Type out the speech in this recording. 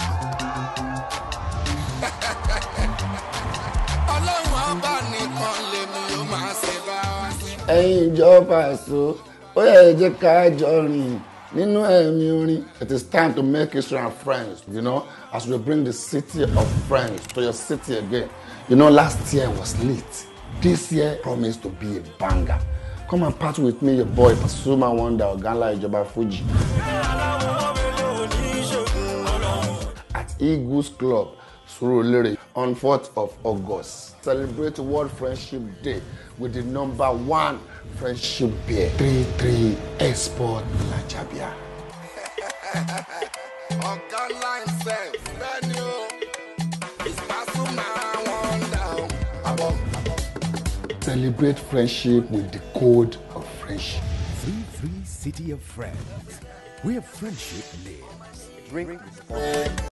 Ẹ̀yin ìjọba àṣọ, ó yẹ jẹ́ ká jọ rìn nínú ẹ̀mí orin. It is time to make history and friends, you know, as we bring the city of friends to your city again. You know, last year was lit. This year promised to be a banger. Come and party with me, your boy, Pasuma Wonder, Oganla Ijoba Fuji. At Eagles Club, Surulere, on 4th of August. Celebrate World Friendship Day with the #1 friendship beer, 33 Export Lajabia. Celebrate friendship with the code of friendship. 33 City of Friends, where friendship lives. Drink responsibly.